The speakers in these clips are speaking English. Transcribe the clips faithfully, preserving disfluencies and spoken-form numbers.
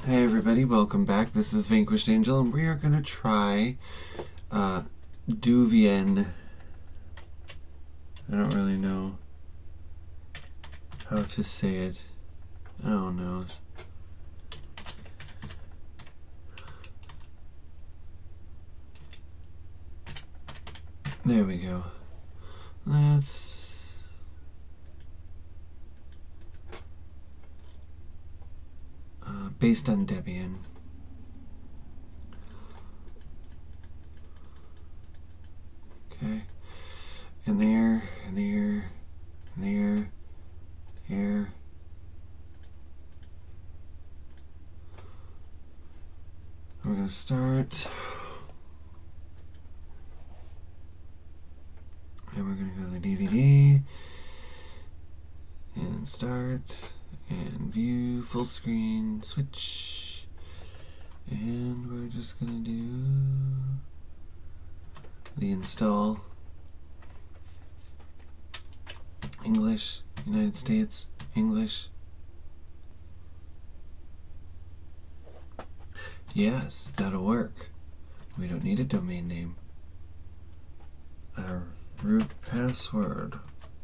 Hey everybody, welcome back. This is Vanquished Angel, and we are going to try uh, Devuan. I don't really know how to say it. I don't know. There we go. Let's... Uh, based on Debian. Okay. And there, and there, and there, there. We're going to start. And we're going to go to the D V D. And start. And view, full screen, switch. And we're just going to do the install. English, United States, English. Yes, that'll work. We don't need a domain name. Our root password.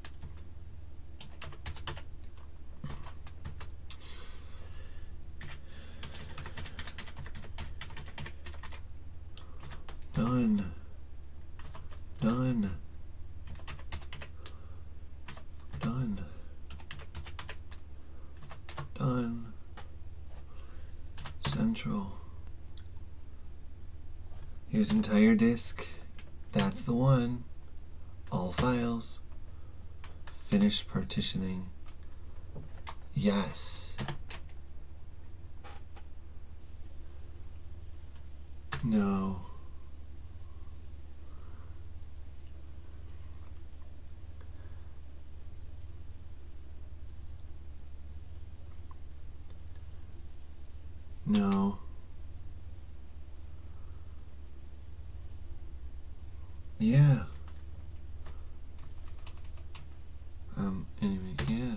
Done. Done. Done. Done. Central. Here's entire disk. That's the one. All files. Finish partitioning. Yes. No. No. Yeah. Um, anyway, yeah.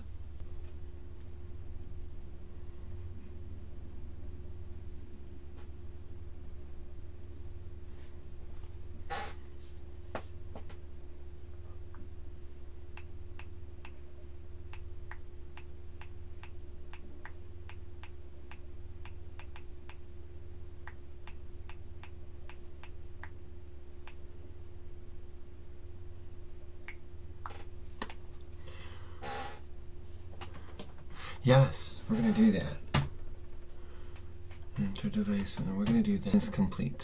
Yes, we're going to do that. Enter device, and we're going to do this complete.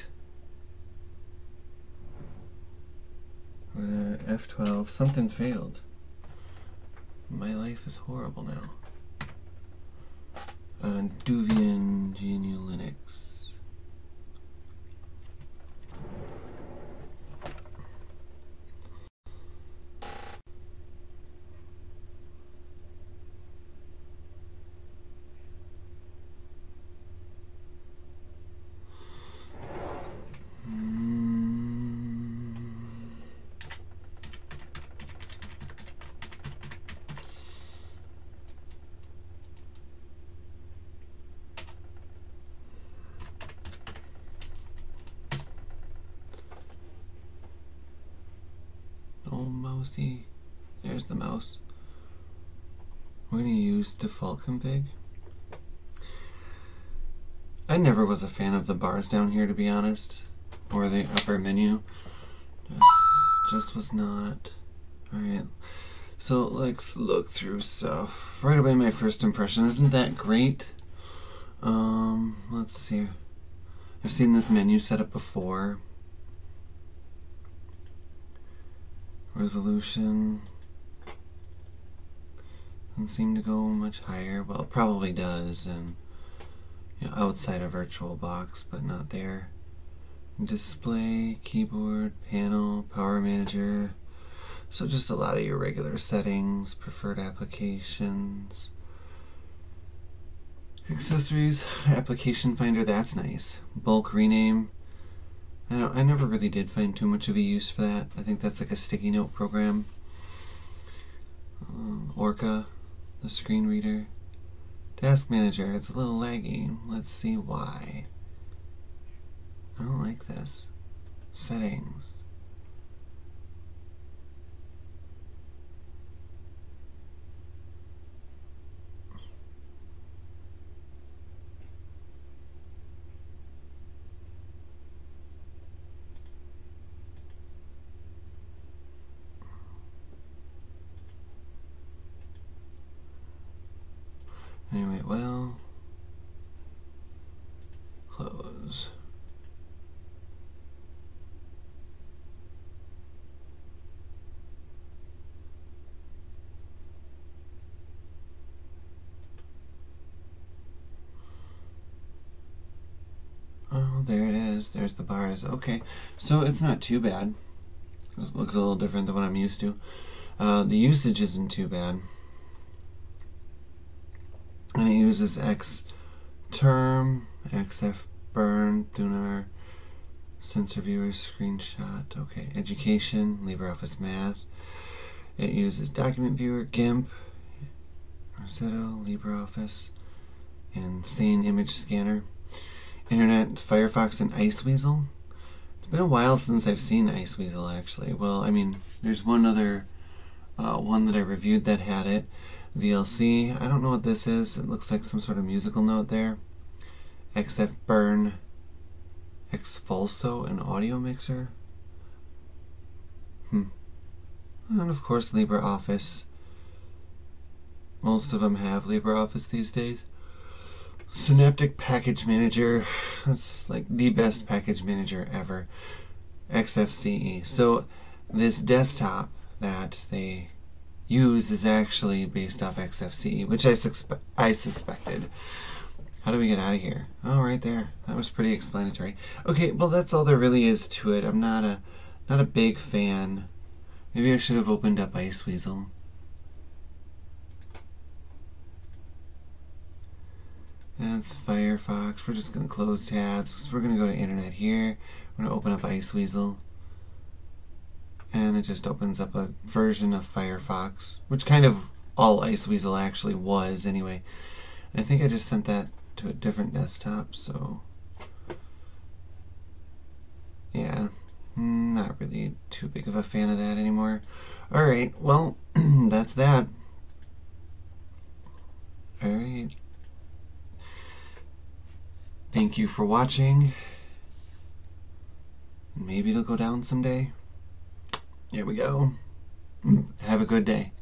We're going to F twelve. Something failed. My life is horrible now. Uh, Devuan Linux. Oh, mousey. There's the mouse. We're going to use default config. I never was a fan of the bars down here, to be honest. Or the upper menu. Just, just was not. Alright. So let's look through stuff. Right away, my first impression. Isn't that great? Um, let's see. I've seen this menu set up before. Resolution doesn't seem to go much higher. Well, it probably does, and you know, outside of VirtualBox, but not there. Display, keyboard, panel, power manager. So just a lot of your regular settings, preferred applications, accessories, application finder. That's nice. Bulk rename. I, don't, I never really did find too much of a use for that. I think that's like a sticky note program. Um, Orca, the screen reader. Task Manager, it's a little laggy. Let's see why. I don't like this. Settings. Anyway, well, close. Oh, there it is. There's the bars. Okay, so it's not too bad. This looks a little different than what I'm used to. Uh, the usage isn't too bad. And it uses Xterm, xfburn, Thunar, sensor viewer, screenshot. Okay, education, LibreOffice Math. It uses document viewer, GIMP, Rossetto, LibreOffice, and Sane image scanner. Internet, Firefox, and Iceweasel. It's been a while since I've seen Iceweasel, actually. Well, I mean, there's one other uh, one that I reviewed that had it. V L C. I don't know what this is. It looks like some sort of musical note there. xfburn, Xfulso, an audio mixer. Hmm. And of course, LibreOffice. Most of them have LibreOffice these days. Synaptic Package Manager. That's like the best package manager ever. X F C E. So this desktop that they use is actually based off X F C E, which I, suspe I suspected. How do we get out of here? Oh, right there. That was pretty explanatory. Okay, well that's all there really is to it. I'm not a not a big fan. Maybe I should have opened up Iceweasel. That's Firefox. We're just going to close tabs because we're going to go to Internet here. We're going to open up Iceweasel. And it just opens up a version of Firefox, which kind of all Iceweasel actually was anyway. I think I just sent that to a different desktop, so yeah, not really too big of a fan of that anymore. Alright, well, that's that. Alright. Thank you for watching. Maybe it'll go down someday. Here we go. Have a good day.